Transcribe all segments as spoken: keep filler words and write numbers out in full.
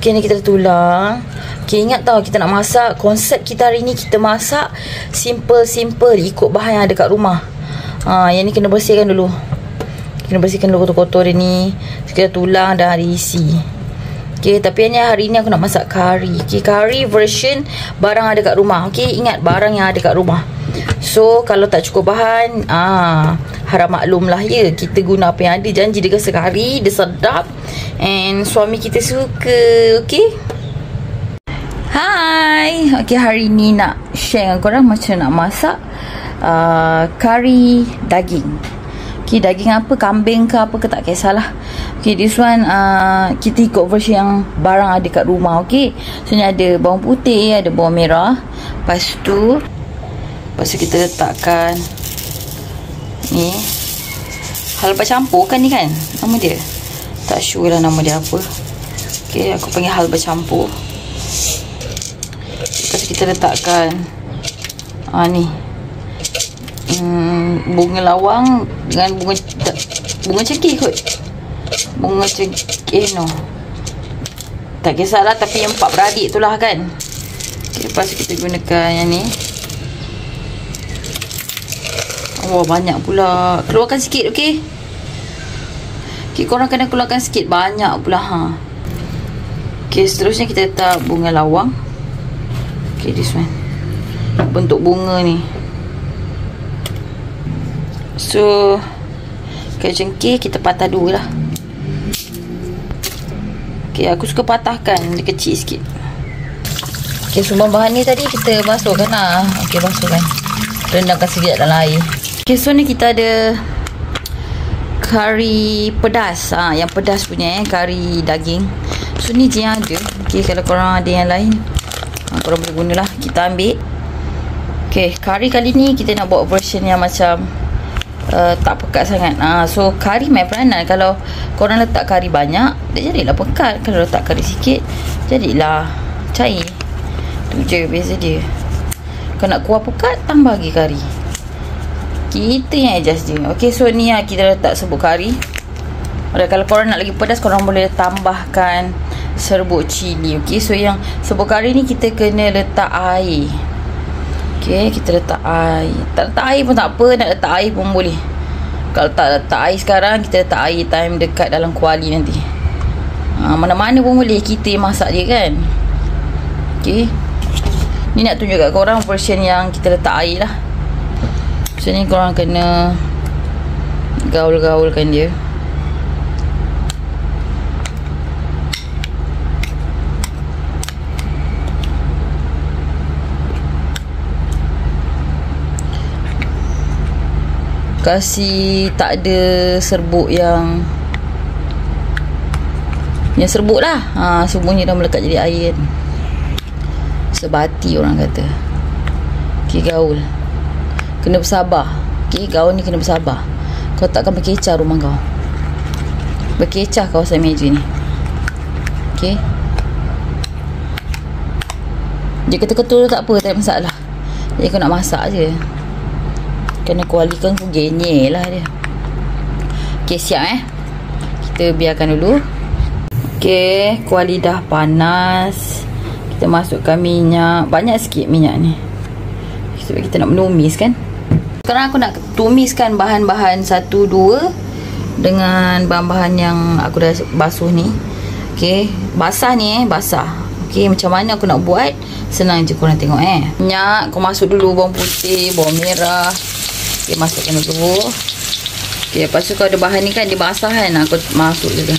Okay, ni kita tulang. Okay, ingat tau kita nak masak. Konsep kita hari ni kita masak simple-simple ikut bahan yang ada kat rumah. ha, Yang ni kena bersihkan dulu. Kena bersihkan dulu kotor-kotor dia ni. Kita tulang dan ada isi. Okay, tapi hanya hari ni aku nak masak kari. Okay, kari version barang ada kat rumah. Okay, ingat barang yang ada kat rumah. So, kalau tak cukup bahan, ah, harap maklum lah ya. Kita guna apa yang ada. Janji dia rasa kari, dia sedap. And suami kita suka. Okay. Hai. Okay, hari ni nak share dengan korang macam nak masak uh, kari daging. Okay, daging apa, kambing ke apa ke tak kisahlah. Okay, this one uh, kita ikut versi yang barang ada kat rumah. Okay, so ni ada bawang putih, ada bawang merah. Lepas tu Lepas tu kita letakkan ni halba campur kan ni kan nama dia. Tak sure lah nama dia apa. Okay, aku panggil halba campur. Lepas tu kita letakkan ah, ni hmm, bunga lawang dengan bunga bunga cengkeh kot. Bunga cengkeh no. Tak kisahlah, tapi yang empat beradik tu lah kan. Okay, lepas tu kita gunakan yang ni. Wah, banyak pula. Keluarkan sikit, okey? Okey, korang kena keluarkan sikit. Banyak pula, ha. Okey, seterusnya kita letak bunga lawang. Okey, this one. Bentuk bunga ni. So, kayu cengkeh kita patah dua lah. Okey, aku suka patahkan. Dia kecil sikit. Okey, semua bahan ni tadi kita masukkan lah. Okey, masukkan. Rendamkan sekejap dalam air. Okay, so ni kita ada kari pedas. ha, Yang pedas punya eh, kari daging. So ni je yang ada. Okay, kalau korang ada yang lain, ha, korang boleh gunalah. Kita ambil. Okay, kari kali ni kita nak buat version yang macam uh, tak pekat sangat. ha, So kari main peranan. Kalau korang letak kari banyak, dia jadilah pekat. Kalau letak kari sikit, jadilah cair. Tu je beza dia. Kalau nak kuah pekat, tambah lagi kari. Kita yang adjust je. Okay, so ni lah kita letak serbuk kari. Alright, kalau korang nak lagi pedas, korang boleh tambahkan serbuk cili. Okay, so yang serbuk kari ni kita kena letak air. Okay, kita letak air. Tak letak air pun tak apa, nak letak air pun boleh. Kalau tak letak air sekarang, kita letak air time dekat dalam kuali nanti. ha, Mana-mana pun boleh, kita masak je kan. Okay, ni nak tunjuk kat korang version yang kita letak air lah. So ni korang kena gaul-gaulkan dia. Kasih tak ada serbuk yang Yang serbuk lah. ha, Semuanya dah melekat jadi air kan. Sebati orang kata. Okay, gaul. Kena bersabar. Okay, gaul ni kena bersabar. Kau takkan berkecah rumah kau. Berkecah kawasan meja ni. Okay. Dia ketul-ketul tak apa, tak ada masalah. Jadi kau nak masak je. Kena kualikan kau genye lah dia. Okay, siap eh. Kita biarkan dulu. Okay, kuali dah panas. Kita masukkan minyak. Banyak sikit minyak ni, sebab kita nak menumis kan. Sekarang aku nak tumiskan bahan-bahan satu dua dengan bahan-bahan yang aku dah basuh ni. Okay, basah ni eh, basah. Okay, macam mana aku nak buat, senang je korang tengok eh. Minyak, aku masuk dulu bawang putih, bawang merah. Okay, masukkan dulu. Okay, lepas tu kalau ada bahan ni kan, dia basah kan, aku masuk dulu.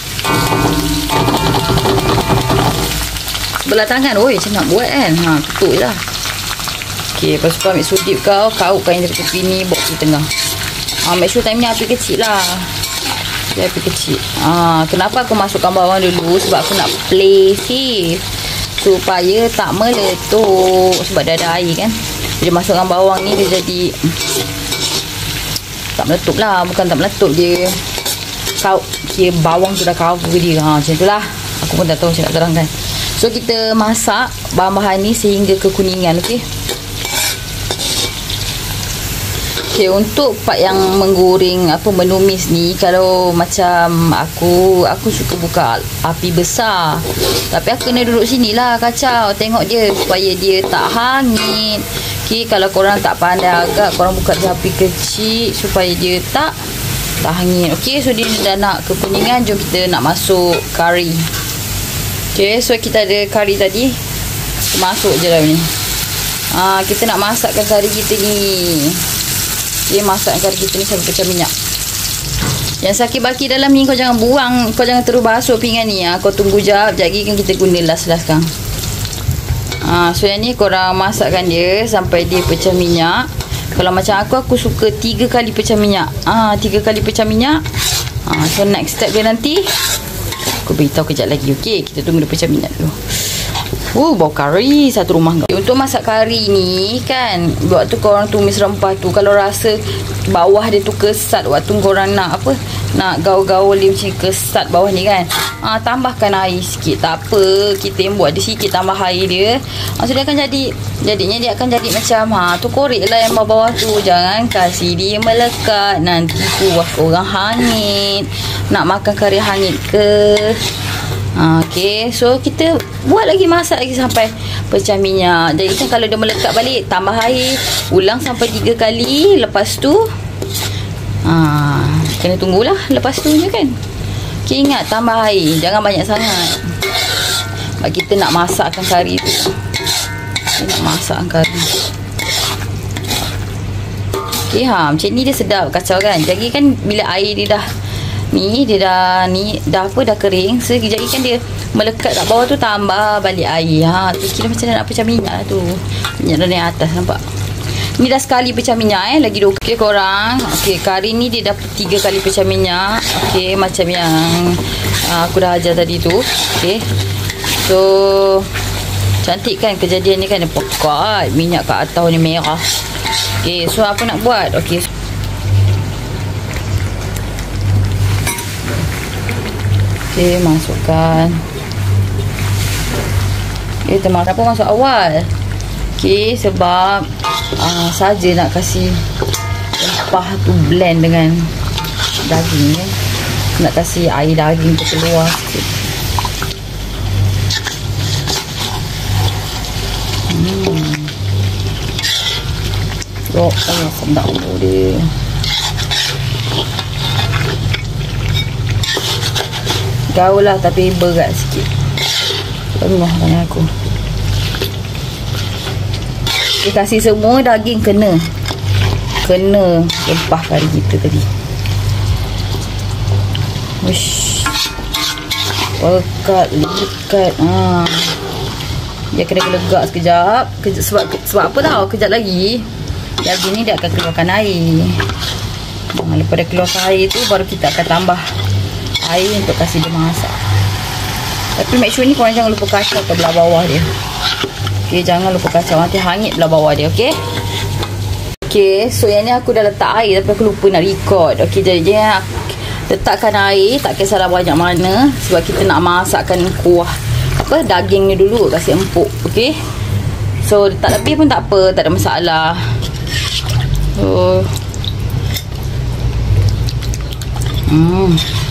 Sebelah tangan, oi macam nak buat kan. Ha, tutup je lah. Okay, lepas tu ambil sudip kau, kautkan dari tepi ni, bawa ke tengah. Ha, make sure time ni api kecil lah. Okay, api kecil. Ha, kenapa aku masukkan bawang dulu? Sebab aku nak play safe, supaya tak meletup. Sebab dah ada air kan. Jadi masukkan bawang ni, dia jadi tak meletup lah. Bukan tak meletup, dia kau kira bawang tu dah cover dia. Ha, macam tu lah. Aku pun tak tahu macam nak terangkan. So kita masak bahan-bahan ni sehingga kekuningan. Okay, Okay, untuk part yang menggoreng apa menumis ni, kalau macam aku aku suka buka api besar, tapi aku kena duduk sini lah kacau tengok dia supaya dia tak hangit. Okay, kalau korang tak pandai agak, korang buka di api kecil supaya dia tak tak hangit. Okay, so dia dah nak kepeningan, jom kita nak masuk kari. Okay, so kita ada kari tadi, kita masuk je lah ni. Ha, kita nak masakkan kari kita ni. Okay, masakkan kari kita ni sampai pecah minyak. Yang sakit baki dalam ni kau jangan buang, kau jangan terus basuh pinggan ni. Ha. Kau tunggu jap, jap lagi kan kita guna las-las kan. Ha, so yang ni korang masakkan dia sampai dia pecah minyak. Kalau macam aku, aku suka tiga kali pecah minyak. Ah, tiga kali pecah minyak. Ah, so next step dia nanti aku beritahu kejap lagi. Okey, kita tunggu dia pecah minyak dulu. Oh, bau kari satu rumah. Untuk masak kari ni kan, waktu korang tumis rempah tu, kalau rasa bawah dia tu kesat, waktu korang nak apa, nak gaul-gaul dia macam kesat bawah ni kan, ha, tambahkan air sikit. Tak apa, kita yang buat dia sikit, tambah air dia. Ha, so dia akan jadi, jadinya dia akan jadi macam, ha, tu korek lah yang bawah-bawah tu. Jangan kasih dia melekat, nanti kuah korang hangit. Nak makan kari hangit ke? Ha, okay, so kita buat lagi, masak lagi sampai pecah minyak. Jadi kan kalau dia melekat balik, tambah air, ulang sampai tiga kali. Lepas tu ha, kena tunggulah lepas tu je kan. Okay, ingat tambah air, jangan banyak sangat. Sebab kita nak masakkan kari tu. Kita nak masakkan kari. Okay, ha, macam ni dia sedap, kacau kan. Jadi kan bila air dia dah ni, dia dah ni dah apa, dah kering, sekejap lagi kan dia melekat kat bawah tu, tambah balik air. Ha, tu kira macam nak pecah minyak lah tu. Minyak dah naik atas, nampak? Ni dah sekali pecah minyak eh, lagi dua. Okey korang, okey kari ni dia dah tiga kali pecah minyak. Okey, macam yang uh, aku dah ajar tadi tu. Okey, so cantik kan kejadian ni kan, dia pekat minyak kat atas ni merah. Okey, so apa nak buat? Okey, okay, masukkan. Okay, termasuk apa masuk awal. Okay, sebab uh, saja nak kasih rempah tu blend dengan daging ya. Nak kasih air daging tu keluar sikit. Hmm. Oh, oh sedap dia. Gaul lah tapi berat sikit. Lemah tangan aku. Dia kasih semua daging kena. Kena rempah kari kita tadi. Wish. Pekat, lekat. Ha. Dia kena gelegak sekejap. Kejap sebab sebab apa tau? Kejap lagi daging ni dia akan keluarkan air. Ha, lepas dia keluarkan air tu, baru kita akan tambah air untuk kasih dia masak. Tapi make sure ni korang jangan lupa kacau ke belah bawah dia. Okay, jangan lupa kacau, nanti hangit belah bawah dia. Okay. Okay, so yang ni aku dah letak air tapi aku lupa nak record. Okay, jadi letakkan air, tak kisahlah banyak mana, sebab kita nak masakkan kuah apa daging ni dulu, kasih empuk. Okay, so tak lebih pun tak apa, tak ada masalah. So Hmm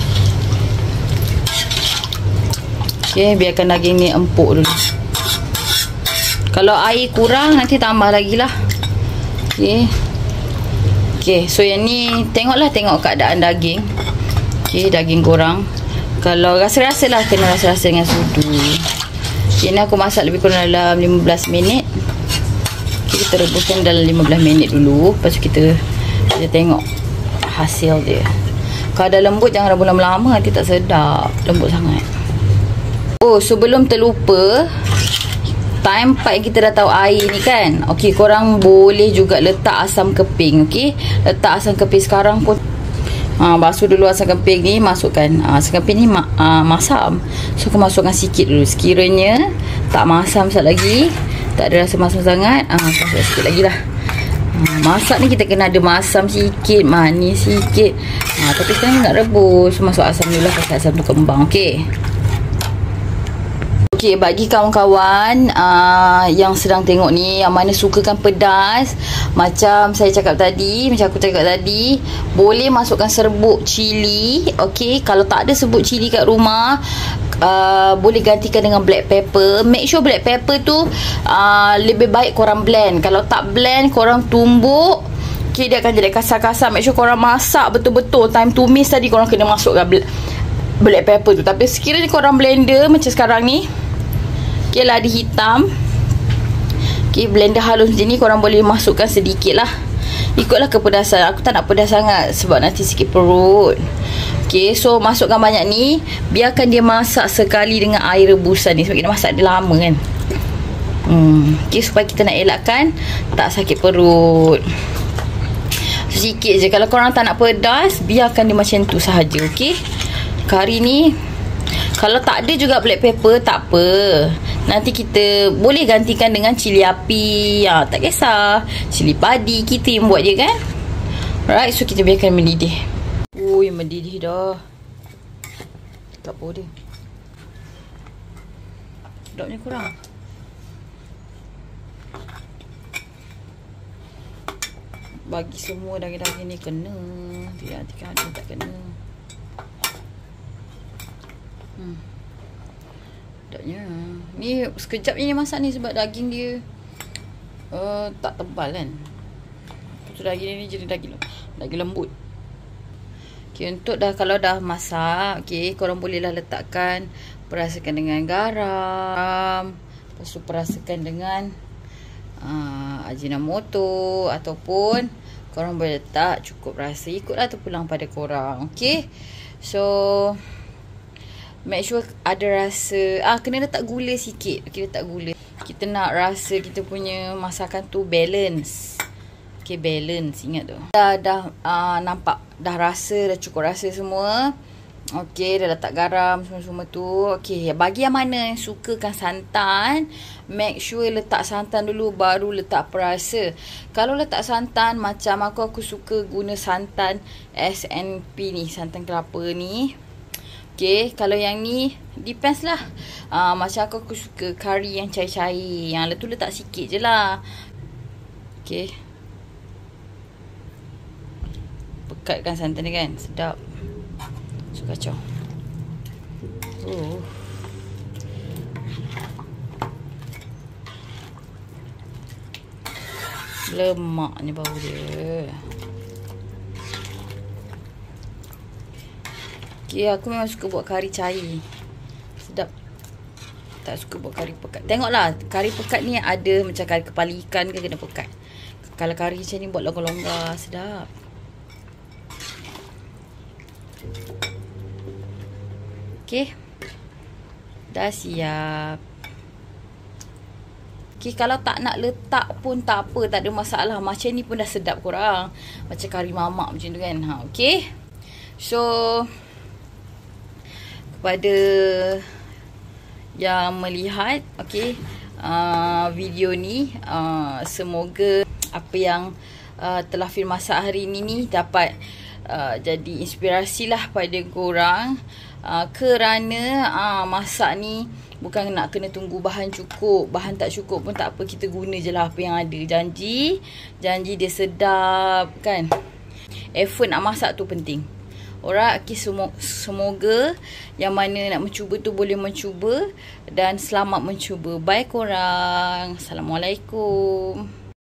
okay, biarkan daging ni empuk dulu. Kalau air kurang, nanti tambah lagi lah. Okay. Okay, so yang ni tengoklah, tengok keadaan daging. Okay, daging kurang. Kalau rasa-rasa lah, kena rasa-rasa dengan sudu. Okay, ni aku masak lebih kurang dalam lima belas minit. Okay, kita rebuskan dalam lima belas minit dulu. Lepas tu kita, kita tengok hasil dia. Kalau dah lembut, jangan rebus lama-lama, nanti tak sedap. Lembut sangat. Oh, sebelum terlupa, time part yang kita dah tahu air ni kan. Okey, korang boleh juga letak asam keping. Okey, letak asam keping sekarang pun. Ha, basuh dulu asam keping ni, masukkan. Ha, asam keping ni ma ha, masam. So, aku masukkan sikit dulu. Sekiranya tak masam sekejap lagi, tak ada rasa masam sangat, ha, masuk sikit lagi lah. Ha, masak ni kita kena ada masam sikit, manis sikit. Ha, tapi sekarang nak rebus, masuk asam dulu lah, kasih asam tu kembang. Okey. Okey, bagi kawan-kawan uh, yang sedang tengok ni, yang mana sukakan pedas, macam saya cakap tadi, macam aku cakap tadi, boleh masukkan serbuk cili. Okey, kalau tak ada serbuk cili kat rumah, uh, boleh gantikan dengan black pepper. Make sure black pepper tu uh, lebih baik korang blend. Kalau tak blend, korang tumbuk, okay, dia akan jadi kasar-kasar. Make sure korang masak betul-betul. Time tumis tadi korang kena masukkan black black pepper tu. Tapi sekiranya korang blender macam sekarang ni, okay, ladi hitam, okay, blender halus macam ni, korang boleh masukkan sedikit lah, ikutlah kepedasan. Aku tak nak pedas sangat sebab nanti sikit perut. Okay, so masukkan banyak ni. Biarkan dia masak sekali dengan air rebusan ni, sebab kita masak dia lama kan. hmm. Okay, supaya kita nak elakkan tak sakit perut. Sedikit je. Kalau korang tak nak pedas, biarkan dia macam tu sahaja. Okay, kari ni kalau tak ada juga black pepper, tak apa, nanti kita boleh gantikan dengan cili api. ha, Tak kisah, cili padi kita yang buat je kan. Alright, so kita biarkan mendidih. Ui, mendidih dah. Tak apa dia, sedapnya kurang. Bagi semua daging-daging ni kena. Tidak, tidak ada tak kena. Hmm. Sedapnya. Ni sekejap je ni masak ni sebab daging dia uh, tak tebal kan. So daging ni jadi daging daging lembut. Okay, untuk dah kalau dah masak, okay, korang bolehlah letakkan, perasakan dengan garam, lepas tu perasakan dengan uh, Ajinomoto, ataupun korang boleh letak cukup rasa, ikutlah terpulang pada korang. Okay, so make sure ada rasa. Ah, kena letak gula sikit. Okay, letak gula. Kita nak rasa kita punya masakan tu balance. Okay, balance. Ingat tu. Dah, dah uh, nampak. Dah rasa, dah cukup rasa semua. Okay, dah letak garam semua-semua tu. Okay, bagi yang mana yang sukakan santan, make sure letak santan dulu, baru letak perasa. Kalau letak santan, macam aku, aku suka guna santan S N P ni. Santan kelapa ni. Okay, kalau yang ni depends lah. uh, Macam aku, aku suka kari yang cair-cair. Yang tu letak sikit je lah. Okay, pekatkan santan ni kan, sedap. So kacau. Oh, lemaknya bau dia. Okay, aku memang suka buat kari cair. Sedap. Tak suka buat kari pekat. Tengoklah, kari pekat ni ada macam kari kepala ikan ke kena pekat. Kalau kari macam ni buat longgar-longgar, sedap. Okay, dah siap. Okay, kalau tak nak letak pun tak apa, tak ada masalah. Macam ni pun dah sedap korang. Macam kari mamak macam tu kan. ha, Okay, so kepada yang melihat, okay, uh, video ni, uh, semoga apa yang uh, telah Fir masak hari ni ni dapat uh, jadi inspirasi lah pada korang. uh, Kerana uh, masak ni bukan nak kena tunggu bahan cukup. Bahan tak cukup pun tak apa, kita guna je lah apa yang ada. Janji Janji dia sedap kan. Effort nak masak tu penting. Alright, okay, semoga yang mana nak mencuba tu boleh mencuba dan selamat mencuba. Bye korang. Assalamualaikum.